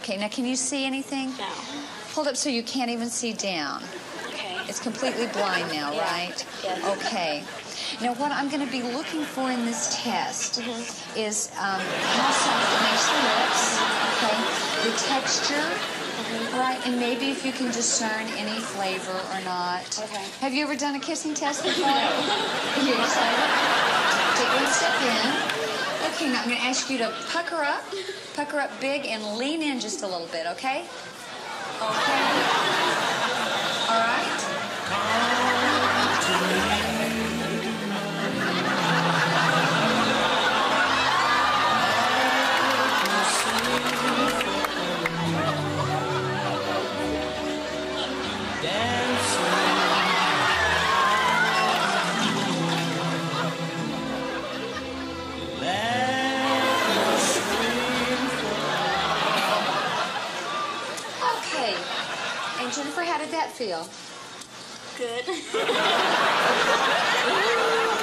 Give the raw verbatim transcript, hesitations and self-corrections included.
Okay, now can you see anything? No. Hold up so you can't even see down. Okay. It's completely blind now, Yeah. right? Yes. Okay. Now, what I'm going to be looking for in this test Mm-hmm. is um, how soft it makes the lips, okay, the texture, Mm-hmm. right, and maybe if you can discern any flavor or not. Okay. Have you ever done a kissing test before? Are you excited? Take one step in. Okay, now I'm going to ask you to pucker up, pucker up big, and lean in just a little bit, okay? Okay. All right. Okay. And Jennifer, how did that feel? Good.